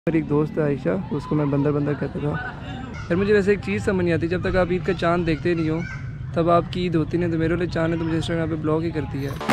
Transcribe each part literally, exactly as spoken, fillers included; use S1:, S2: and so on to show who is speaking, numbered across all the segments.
S1: मेरी एक दोस्त है आयशा, उसको मैं बंदर बंदर कहता था। फिर मुझे वैसे एक चीज़ समझ नहीं आती, जब तक आप ईद का चांद देखते नहीं हो तब आपकी ईद होती नहीं। तो मेरे लिए चांद है तो मुझे इंस्टाग्राम पे ब्लॉग ही करती है।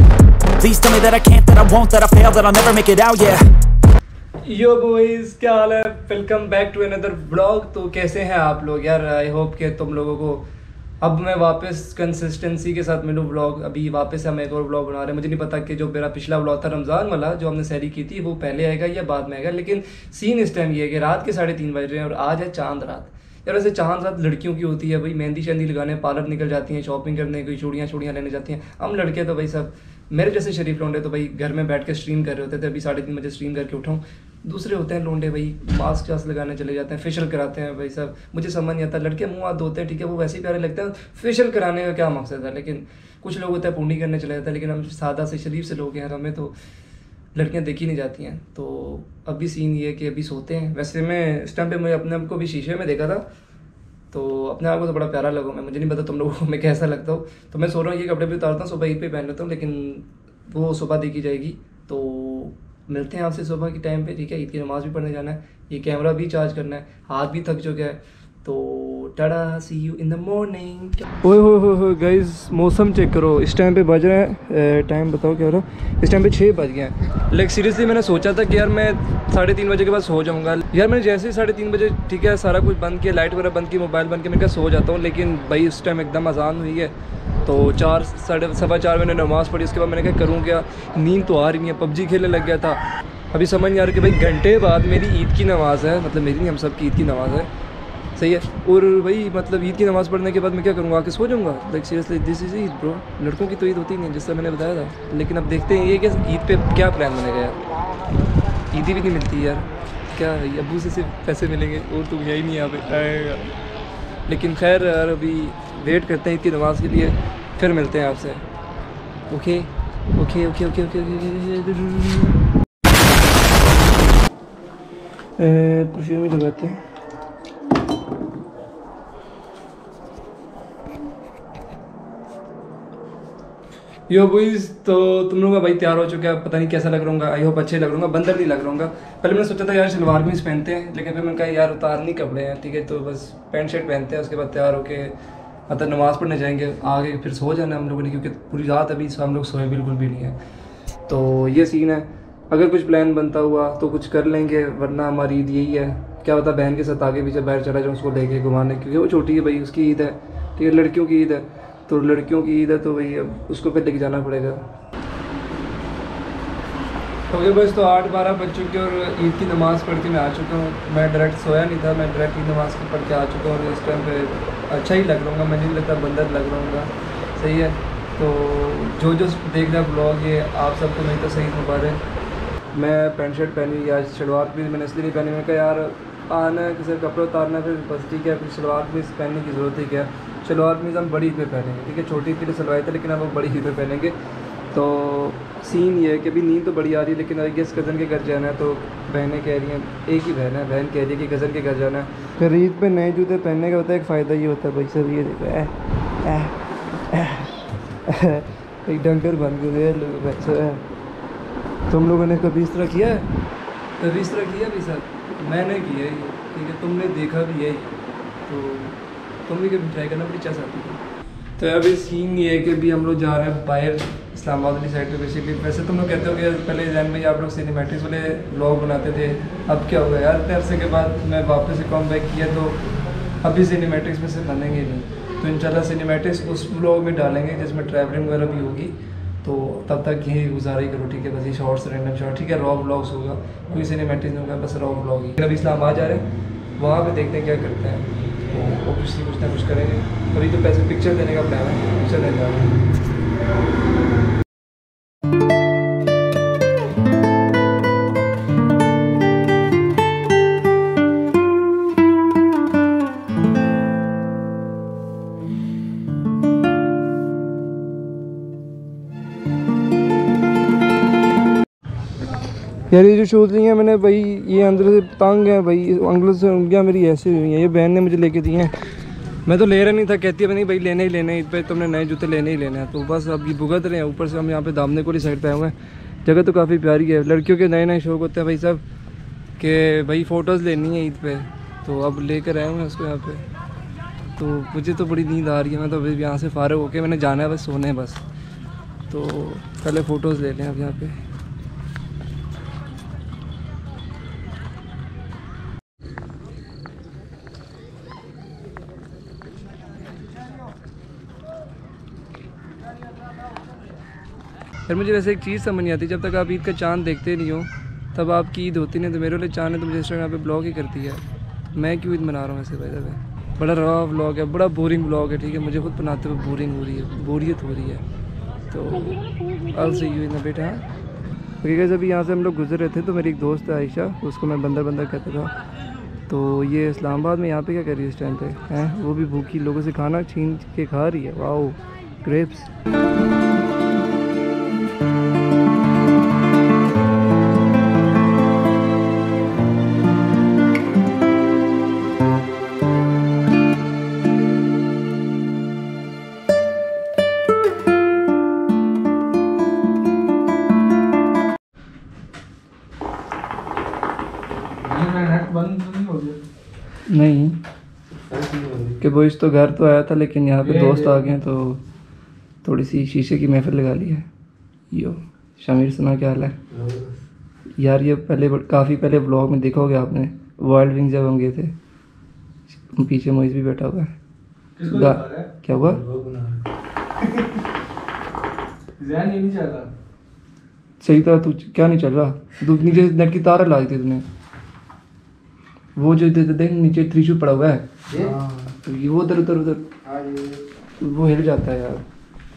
S1: यो बॉयज़, क्या हाल है? Welcome back to another blog. तो कैसे हैं आप लोग यार? आई होप कि तुम लोगों को अब मैं वापस कंसिस्टेंसी के साथ मिलूँ। ब्लॉग अभी वापस हम एक और ब्लॉग बना रहे हैं। मुझे नहीं पता कि जो मेरा पिछला ब्लॉग था रमज़ान वाला, जो हमने सैरी की थी, वो पहले आएगा या बाद में आएगा। लेकिन सीन इस टाइम ये है कि रात के साढ़े तीन बज रहे हैं और आज है चांद रात। यार वैसे चांद रात लड़कियों की होती है भाई, मेहंदी शहंदी लगाने पार्लर निकल जाती हैं, शॉपिंग करने, कोई चूड़ियाँ चूड़ियाँ लेने जाती हैं। हम लड़के तो भाई सब मेरे जैसे शरीफ लोंडे तो भाई घर में बैठ के स्ट्रीम कर रहे होते थे। अभी साढ़े तीन बजे स्ट्रीम करके उठाऊँ। दूसरे होते हैं लोंडे भाई, मास्क वास्क लगाने चले जाते हैं, फेशियल कराते हैं भाई सब। मुझे समझ नहीं आता, लड़के मुँह हाथ धोते हैं ठीक है, वो वैसे ही प्यारे लगते हैं, फेशियल कराने का क्या मकसद है? लेकिन कुछ लोग होते हैं पूनी करने चले जाते हैं। लेकिन हम सादा से शरीफ से लोग हैं, हमें तो लड़कियां देखी नहीं जाती हैं। तो अभी सीन ये है कि अभी सोते हैं। वैसे मैं इस टाइम पे मैं अपने आप को भी शीशे में देखा था तो अपने आप को तो बड़ा प्यारा लगा मैं। मुझे नहीं पता तुम लोगों को मैं कैसा लगता हूँ। तो मैं सो रहा हूँ, ये कपड़े भी उतारता हूँ, सुबह ईद पे पहन लेता हूँ, लेकिन वो सुबह देखी जाएगी। तो मिलते हैं आपसे सुबह के टाइम पे, ठीक है? ईद की नमाज़ भी पढ़ने जाना है, ये कैमरा भी चार्ज करना है, हाथ भी थक चुका है। तो tata, see you in the morning. ओए हो हो हो गाइस, मौसम चेक करो। इस टाइम पे बज रहा है, टाइम बताओ क्या हो रहा है? इस टाइम पे छः बज गए हैं। लाइक सीरियसली मैंने सोचा था कि यार मैं साढ़े तीन बजे के बाद सो जाऊंगा। यार मैंने जैसे ही साढ़े तीन बजे ठीक है सारा कुछ बंद किया, लाइट वगैरह बंद की, मोबाइल बंद किया, मैं क्या सो जाता हूँ। लेकिन भाई उस टाइम एकदम अजान हुई है तो चार साढ़े सवा चार मैंने नमाज़ पढ़ी। उसके बाद मैंने क्या करूँ, क्या नींद तो आ रही नहीं है, पबजी खेलने लग गया था। अभी समझ नहीं आ रहा कि भाई घंटे बाद मेरी ईद की नमाज़ है, मतलब मेरी नहीं हम सब की ईद की नमाज़ है, सही है। और भाई मतलब ईद की नमाज़ पढ़ने के बाद मैं क्या करूँगा, आके सो जाऊँगा। Like seriously this is Eid bro. लड़कों की तो ईद होती नहीं जैसा मैंने बताया था। लेकिन अब देखते हैं ये कि ईद पे क्या प्लान बनेगा यार। ईदी भी नहीं मिलती यार, क्या है अबू से सिर्फ पैसे मिलेंगे और तो यही नहीं यहाँ पे आएगा। लेकिन खैर यार अभी वेट करते हैं ईद की नमाज़ के लिए, फिर मिलते हैं आपसे। Okay okay okay okay okay perfume ही लगाते हैं। यो बॉयज़, तो तुम लोग का भाई तैयार हो चुका है। पता नहीं कैसा लग रहा हूँ, आई होप अच्छे लग रहा हूँ, बंदर नहीं लग रहा हूँ। पहले मैंने सोचा था यार शलवार कमीज पहनते हैं, लेकिन फिर मैंने कहा यार उतारनी कपड़े हैं ठीक है, तो बस पैंट शर्ट पहनते हैं। उसके बाद तैयार होके मतलब नमाज़ पढ़ने जाएंगे, आगे फिर सो जाना हम लोगों ने, क्योंकि पूरी रात अभी हम लोग सोए बिल्कुल भी नहीं है। तो ये सीन है। अगर कुछ प्लान बनता हुआ तो कुछ कर लेंगे, वरना हमारी ईद यही है। क्या पता बहन के साथ आगे पीछे बाहर चला जाऊँ उसको लेके घुमाने, क्योंकि वो छोटी है भाई, उसकी ईद है ठीक है, लड़कियों की ईद है। तो लड़कियों की ईद है तो भाई अब उसको फिर लेके जाना पड़ेगा। तो ये बस तो आठ बारह बज चुके और ईद की नमाज़ पढ़ के मैं आ चुका हूँ। मैं डायरेक्ट सोया नहीं था, मैं डायरेक्ट ईद नमाज़ पढ़ के आ चुका हूँ। इस टाइम पे अच्छा ही लग रहा हूँ, मैं नहीं लगता बंदर लग रहा हूँ, सही है। तो जो जो देख रहा ब्लॉग, ये आप सबको नहीं तो सही मुबारक। मैं पैंट शर्ट पहनी, या शलवार भी मैंने इसलिए नहीं पहनी, मैंने कहा यार आना है किसी कपड़े उतारना, फिर बस ठीक है फिर शलवार कमीज़ पहनने की ज़रूरत ही क्या। शलवार कमीज़ हम बड़ी ईद पे पहनेंगे ठीक है, छोटी ईद के लिए सलवाए थे लेकिन अब हम बड़ी ईद पे पहनेंगे। तो सीन ये है कि अभी नींद तो बड़ी आ रही है, लेकिन आई गेस कज़न के घर जाना है। तो बहनें कह रही हैं, एक ही बहन है, बहन कह रही है कि कज़न के घर जाना है। फिर ईद पे नए जूते पहनने का होता है एक फ़ायदा ये होता है भाई सब, ये देखो एक डंगर बन गए लोग वैसे है। तुम लोगों ने कभी इस तरह किया है? कभी इस तरह किया भी सर? मैंने किया है ठीक है, तुमने देखा भी है, तो तुम भी कभी ट्राई करना, बड़ी चाह आती है। तो अभी सीन ये है कि अभी हम लोग जा रहे हैं बाहर इस्लामाबाद वाली साइड पे बेसिकली। वैसे तुम लोग कहते हो कि पहले जैन भाई आप लोग सिनेमैटिक्स वाले व्लॉग बनाते थे, अब क्या होगा यार? इतने अरसे के बाद मैं वापस से कम बैक किया, तो अभी सिनेमैटिक्स में से बनेंगे नहीं। तो इंशाल्लाह सिनेमैटिक्स उस व्लॉग में डालेंगे जिसमें ट्रैवलिंग वगैरह भी होगी। तो तब तक यही गुजारा ही करो ठीक है, बस ये शॉर्ट्स रैंडम शॉर्ट ठीक है, रॉ व्लॉग्स होगा, कोई सिनेमैटिक्स नहीं होगा, बस रॉ व्लॉग ही। अभी इस्लामाबाद जा रहे हैं, वहाँ पे देखते हैं क्या करते हैं। तो ऑब्वियसली कुछ ना कुछ करेंगे। अभी तो पैसे पिक्चर देने का प्लान है, पिक्चर देने जा रहे हैं। यार ये जो शूज़ लिए हैं मैंने भाई, ये अंदर से तंग है भाई, अंगलों से उंगलियाँ मेरी ऐसी हुई हैं। ये बहन ने मुझे लेके दिए हैं, मैं तो ले रहा नहीं था, कहती है नहीं भाई लेने ही लेने, ईद पे तुमने नए जूते लेने ही लेने हैं। तो बस अब ये भुगत रहे हैं। ऊपर से हम यहाँ पे दामने को साइड पे आए हुए हैं। जगह तो काफ़ी प्यारी है, लड़कियों के नए नए शौक होते हैं भाई सब। कि भाई फ़ोटोज़ लेनी है ईद पे, तो अब लेकर आया हूँ मैं उसको यहाँ पे। तो मुझे तो बड़ी नींद आ रही है, मैं तो अभी यहाँ से फ़ारिग होके मैंने जाना है बस सोने बस। तो पहले फ़ोटोज़ ले लें अब यहाँ पे। फिर मुझे वैसे एक चीज़ समझ नहीं आती, जब तक आप ईद का चांद देखते नहीं हो तब आपकी ईद होती नहीं। तो मेरे वाले चांद है तो मुझे इंस्टाग्राम पे ब्लॉग ही करती है, मैं क्यों ईद मना रहा हूँ ऐसे भाई साहब। बड़ा रवा व्लॉग है, बड़ा बोरिंग व्लॉग है, ठीक है, मुझे खुद बनाते हुए बोरिंग हो रही है, बोरियत हो रही है। तो अब सही हुई ना बेटा। हाँ क्योंकि अभी यहाँ से हम लोग गुजर रहे थे तो मेरी एक दोस्त है आयशा, उसको मैं बंदर बंदर कहता था। तो ये इस्लामाबाद में यहाँ पे क्या कर रही है इस टाइम पे हैं, वो भी भूखी, लोगों से खाना छीन के खा रही है। Wow grapes. नहीं कि वो इस तो घर तो आया था लेकिन यहाँ पे दोस्त आ गए हैं तो थोड़ी सी शीशे की महफिल लगा ली है। यो शमीर सुना क्या हाल है यार। ये पहले काफ़ी पहले व्लॉग में देखा होगा आपने, वर्ल्ड विंग जब हम गए थे, पीछे मोइज भी बैठा हुआ है। क्या हुआ नहीं चल रहा सही था तू, क्या नहीं चल रहा? तू नीचे नेट की तार लाई थी तूने, वो जो देख नीचे त्रिशूल पड़ा हुआ है, तो ये वो उधर उधर उधर वो हिल जाता है यार।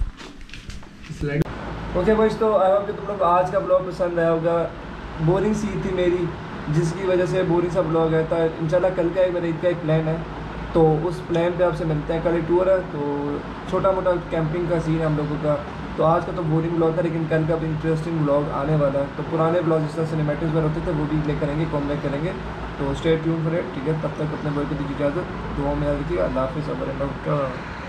S1: ओके बॉयज, तो आई होप कि तुम लोग आज का ब्लॉग पसंद आया होगा। बोरिंग सी थी मेरी, जिसकी वजह से बोरिंग सा ब्लॉग है। तो इंशाल्लाह कल का एक मेरा ईद का एक प्लान है, तो उस प्लान पे आपसे मिलते हैं। कल एक टूर है, तो छोटा मोटा कैंपिंग का सीन है हम लोगों का। तो आज का तो बोरिंग ब्लॉग था, लेकिन कल का भी इंटरेस्टिंग ब्लॉग आने वाला है। तो पुराने ब्लॉग जिस तरह सिनेमैटिक्स में होते थे वो भी ले करेंगे, कॉम बैक करेंगे। तो स्टे ट्यून फॉर इट, ठीक है। तब तक अपने बॉय को दीजिए इजाज़त, दुआ में याद रखिए। अल्लाह हाफ़िज़।